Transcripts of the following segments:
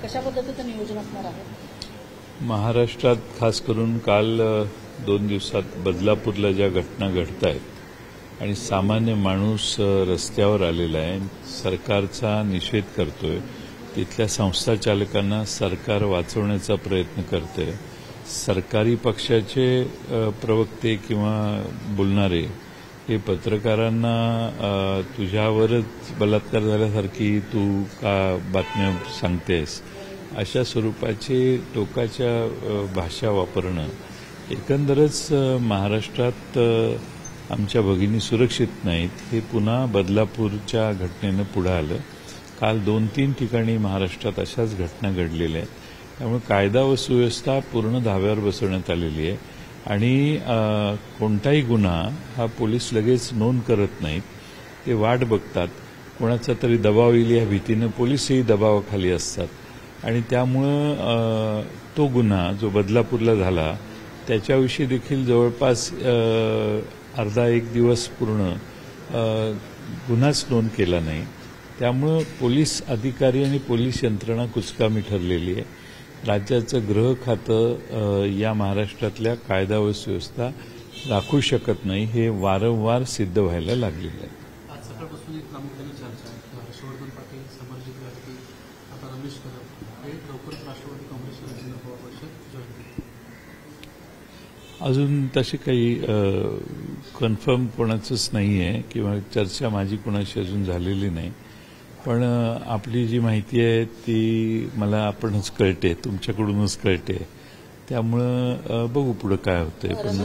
कशा पद्धतीचं नियोजन असणार आहे? महाराष्ट्रात खास करून काल 2 दिवसात बदलापूरला ज्या घटना घडत आहेत आणि सामान्य माणूस रस्त्यावर आलेला आहे, सरकारचा निषेध करतोय, तिथल्या संस्था चालकांना सरकार वाचवण्याचा प्रयत्न करतोय, सरकारी पक्षाचे प्रवक्ते किंवा बोलणारे हे पत्रकारांना तुझ्यावरच बलात्कार झाल्यासारखी तू का बातम्या सांगतेस अशा स्वरूपाची टोकाच्या भाषा वापरणं, एकंदरच महाराष्ट्रात आमच्या भगिनी सुरक्षित नाहीत हे पुन्हा बदलापूरच्या घटनेनं पुढे आलं. काल 2-3 ठिकाणी महाराष्ट्रात अशाच घटना घडलेल्या आहेत. त्यामुळे कायदा व सुव्यवस्था पूर्ण धाब्यावर बसवण्यात आलेली आहे आणि कोणताही गुन्हा हा पोलीस लगेच नोंद करत नाहीत. ते वाट बघतात, कोणाचा तरी दबाव येईल या भीतीनं पोलीसही दबावाखाली असतात आणि त्यामुळं तो गुन्हा जो बदलापूरला झाला त्याच्याविषयी देखील जवळपास अर्धा एक दिवस पूर्ण गुन्हाच नोंद केला नाही. त्यामुळं पोलीस अधिकारी आणि पोलीस यंत्रणा कुचकामी ठरलेली आहे. राज्याचं गृह खातं या महाराष्ट्रातल्या कायदा व सुव्यवस्था राखू शकत नाही हे वारंवार सिद्ध व्हायला लागलेलं आहे. आज सकाळपासून एक प्रामुख्याने चर्चा आहे. हर्षवर्धन पाटील, समरजित गारगे, आता रमेश कदम हे लवकरच राष्ट्रवादी काँग्रेसच्या राजेंद्र पवार पक्षात जॉईन होतील. अजून तशी काही कन्फर्म कोणाचंच नाही आहे किंवा चर्चा माझी कोणाशी अजून झालेली नाही. पण आपली जी माहिती आहे ती मला आपणच कळते, तुमच्याकडूनच कळते. त्यामुळं बघू पुढं काय होतंय. पण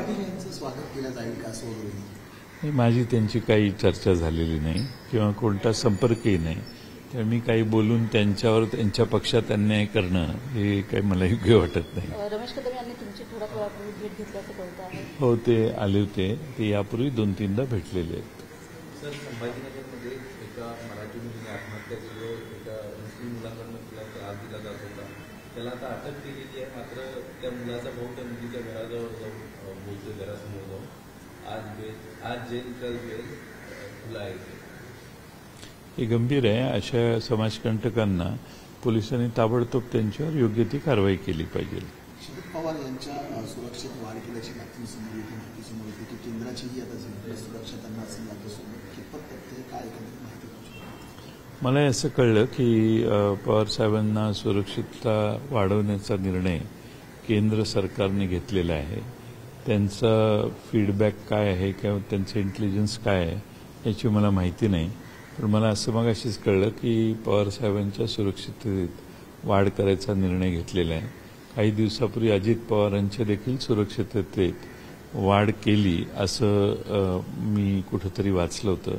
माझी त्यांची काही चर्चा झालेली नाही किंवा कोणता संपर्कही नाही. तर मी काही बोलून त्यांच्यावर त्यांच्या पक्षात अन्याय करणं हे काही मला योग्य वाटत नाही. रमेश कदम यांनी तुमची थोडा वेळापूर्वी भेट घेतल्याचं कळतं आहे. हो, ते आले होते. ते यापूर्वी 2-3दा भेटलेले आहेत. सर, संभाजीनगरमध्ये एका मराठी मुलीने आत्महत्या केली, एका मुस्लिम मुलाकडून तिला त्रास दिला जात होता. त्याला आता अटक केलेली आहे. मात्र त्या मुलाचा भाऊ त्या मुलीच्या घराजवळ जाऊन बोलतोय, घरासमोर जाऊन आज जेल कल बेल खुला आहे. हे गंभीर आहे. अशा समाजकंटकांना पोलिसांनी ताबडतोब त्यांच्यावर योग्य ती कारवाई केली पाहिजे. शरद पवार यांच्या सुरक्षेत वाढ केल्याची बातमी समोर येते की केंद्राचीही आता सुरक्षा त्यांना असेल कितपत तथ्य काय माहिती? मला असं कळलं की पवार साहेबांना सुरक्षितता वाढवण्याचा निर्णय केंद्र सरकारने घेतलेला आहे. त्यांचा फीडबॅक काय आहे किंवा त्यांचं इंटेलिजन्स काय आहे याची मला माहिती नाही. पण मला असं मगाशीच कळलं की पवार साहेबांच्या सुरक्षिततेत वाढ करायचा निर्णय घेतलेला आहे. काही दिवसापूर्वी अजित पवारांच्या देखील सुरक्षिततेत वाढ केली असं मी कुठंतरी वाचलं होतं.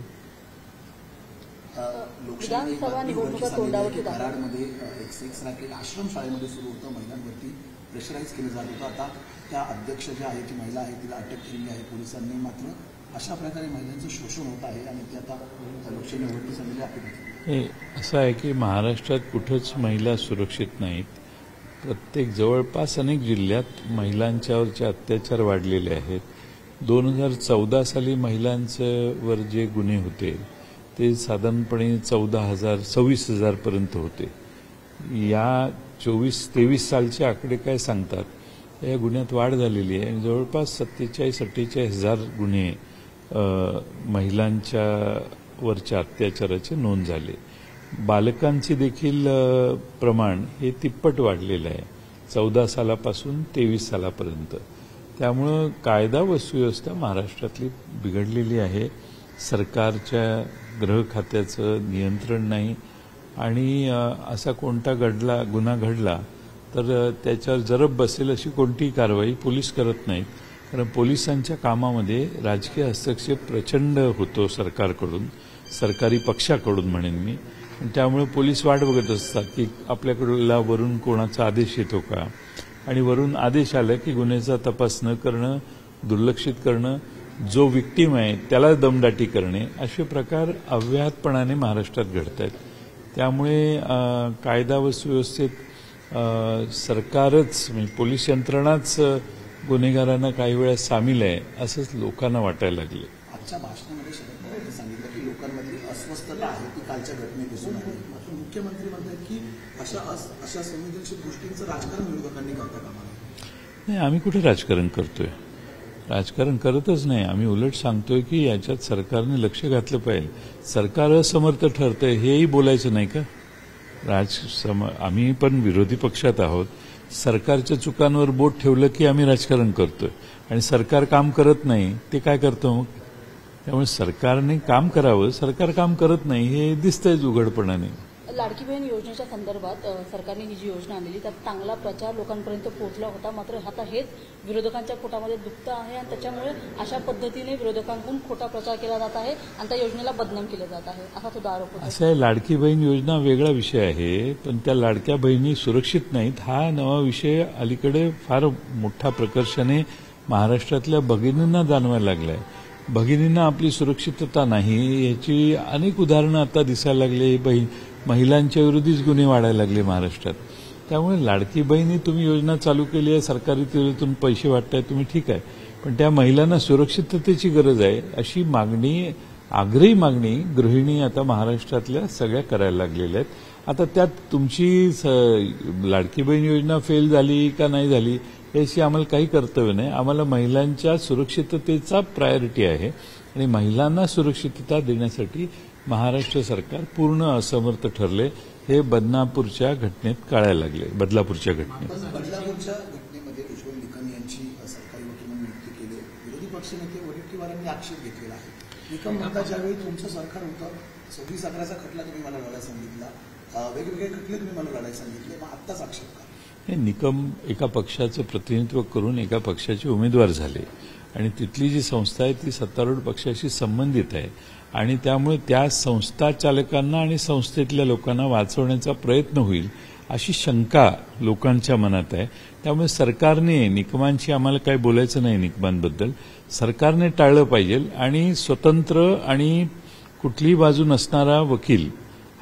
विधानसभा निवडणुका तोंडावरती कराडमध्ये एक राखेल आश्रमशाळेमध्ये सुरू होतं. महिलांवरती प्रेशराईज केलं जात होतं. आता त्या अध्यक्ष ज्या आहे ती महिला आहे तिला अटक केलेली आहे पोलिसांनी. मात्र अशा प्रकारे महिलांचं शोषण होत आहे आणि ते आता लोकशाही निवडणुकीसाठी अपील. असं आहे की महाराष्ट्रात कुठंच महिला सुरक्षित नाहीत. प्रत्येक जवळपास अनेक जिल्ह्यात महिलांच्यावरचे अत्याचार वाढलेले आहेत. 2014 साली महिलांवर जे गुन्हे होते ते साधारणपणे 14,000-26,000 पर्यंत होते. या 24-23 सालचे आकडे काय सांगतात, या गुन्ह्यात वाढ झालेली आहे आणि जवळपास 47,000-48,000 गुन्हे महिलांच्या वरच्या अत्याचाराचे नोंद झाले. बालकांचे देखील प्रमाण हे तिप्पट वाढलेलं आहे 14 सालापासून 23 सालापर्यंत. त्यामुळं कायदा व सुव्यवस्था महाराष्ट्रातली बिघडलेली आहे. सरकारच्या गृह खात्याचं नियंत्रण नाही आणि असा कोणता गुन्हा घडला तर त्याच्यावर जरब बसेल अशी कोणतीही कारवाई पोलीस करत नाहीत. कारण पोलिसांच्या कामामध्ये राजकीय हस्तक्षेप प्रचंड होतो सरकारकडून, सरकारी पक्षाकडून म्हणेन मी. त्यामुळे पोलीस वाट बघत असतात की आपल्याकडला वरून कोणाचा आदेश येतो का, आणि वरून आदेश आला की गुन्ह्याचा तपास न करणं, दुर्लक्षित करणं, जो विक्टीम आहे त्याला दमदाटी करणे, असे प्रकार अव्याहतपणाने महाराष्ट्रात घडत आहेत. त्यामुळे कायदा व सुव्यवस्थेत सरकारच म्हणजे पोलीस यंत्रणाच गुन्हेगारांना काही वेळा सामील आहे असंच लोकांना वाटायला लागले. आजच्या भाषणामध्ये शरद पवार यांनी सांगितलं की लोकांमध्ये अस्वस्थता आहे ती कालच्या घटनेत दिसून आली. मात्र मुख्य मुख्यमंत्री म्हणतात की अशा संवेदनशील गोष्टींचं राजकारण विरोधकांनी करता कामा नये. नाही, आम्ही कुठे राजकारण करतोय? राजकारण करतच नाही. आम्ही उलट सांगतोय की याच्यात सरकारने लक्ष घातलं पाहिजे. सरकार असमर्थ ठरतंय हेही बोलायचं नाही का? आम्ही पण विरोधी पक्षात आहोत. सरकारच्या चुकांवर बोट ठेवलं की आम्ही राजकारण करतोय आणि सरकार काम करत नाही ते काय करतं मग? त्यामुळे सरकारने काम करावं. सरकार काम करत नाही हे दिसतंयच उघडपणाने. लाडकी बहीण योजनेच्या संदर्भात सरकारने ही जी योजना आणलेली त्यात चांगला प्रचार लोकांपर्यंत पोहोचला होता. मात्र आता हेच विरोधकांच्या पोटामध्ये दुखतं आहे आणि त्याच्यामुळे अशा पद्धतीने विरोधकांकडून खोटा प्रचार केला जात आहे आणि त्या योजनेला बदनाम केलं जात आहे असा सुद्धा आरोप होता. असं आहे, लाडकी बहीण योजना वेगळा विषय आहे, पण त्या लाडक्या बहिणी सुरक्षित नाहीत हा नवा विषय अलीकडे फार मोठ्या प्रकर्षाने महाराष्ट्रातल्या भगिनींना जाणवायला लागलाय. भगिनींना आपली सुरक्षितता नाही याची अनेक उदाहरणं आता दिसायला लागली. महिलांच्या विरोधीच गुन्हे वाढायला लागले महाराष्ट्रात. त्यामुळे लाडकी बहिणी तुम्ही योजना चालू केली आहे, सरकारी तिजोरीतून पैसे वाटताय तुम्ही, ठीक आहे, पण त्या महिलांना सुरक्षिततेची गरज आहे अशी मागणी, आग्रही मागणी गृहिणी आता महाराष्ट्रातल्या सगळ्या करायला लागलेल्या आहेत. आता त्यात तुमची लाडकी बहीण योजना फेल झाली का नाही झाली याची आम्हाला काही कर्तव्य नाही. आम्हाला महिलांच्या सुरक्षिततेचा प्रायोरिटी आहे आणि महिलांना सुरक्षितता देण्यासाठी महाराष्ट्र सरकार पूर्ण असमर्थ ठरले. हे बदलापूरच्या घटनेत कळायला लागले. बदलापूरच्या घटनेमध्ये उज्ज्वल निकम यांची सरकारी वकील म्हणून नियुक्ती केली. विरोधी पक्षनेते वडेट्टीवारांनी आक्षेप घेतलेला आहे. निकम म्हणता ज्यावेळी तुमचं सरकार होतं 26/11चा खटला तुम्ही मला लढायला सांगितला, वेगवेगळे खटले तुम्ही मला लढायला सांगितले, मग आत्ताच आक्षेप का? हे निकम एका पक्षाचं प्रतिनिधित्व करून एका पक्षाचे उमेदवार झाले आणि तिथली जी संस्था आहे ती सत्तारूढ पक्षाशी संबंधित आहे आणि त्यामुळे त्या संस्था चालकांना आणि संस्थेतल्या लोकांना वाचवण्याचा प्रयत्न होईल अशी शंका लोकांच्या मनात आहे. त्यामुळे सरकारने निकमांशी आम्हाला काही बोलायचं नाही. निकमांबद्दल सरकारने टाळलं पाहिजे आणि स्वतंत्र आणि कुठलीही बाजू नसणारा वकील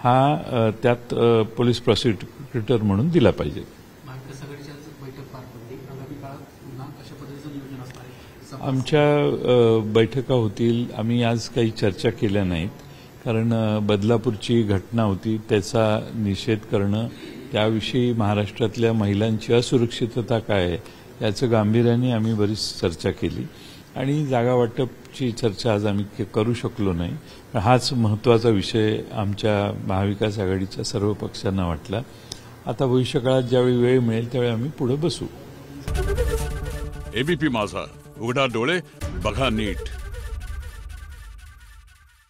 हा त्यात पोलीस प्रॉसिक्युटर म्हणून दिला पाहिजे. महाविकास आघाडीची आज बैठक पार पडली. आगामी काळात पुन्हा अशा पद्धतीचं नियोजन असणार आहे. आमच्या बैठका होतील. आम्ही आज काही चर्चा केल्या नाहीत कारण बदलापूरची घटना होती त्याचा निषेध करणं, त्याविषयी महाराष्ट्रातल्या महिलांची असुरक्षितता काय आहे याचं गांभीर्याने आम्ही बरीच चर्चा केली आणि जागा वाटपची चर्चा आज आम्ही करू शकलो नाही. हाच महत्त्वाचा विषय आमच्या महाविकास आघाडीच्या सर्व पक्षांना वाटला. आता भविष्यकाळात ज्यावेळी वेळ मिळेल त्यावेळी आम्ही पुढे बसू. एबीपी माझा, उघडा डोळे बघा नीट.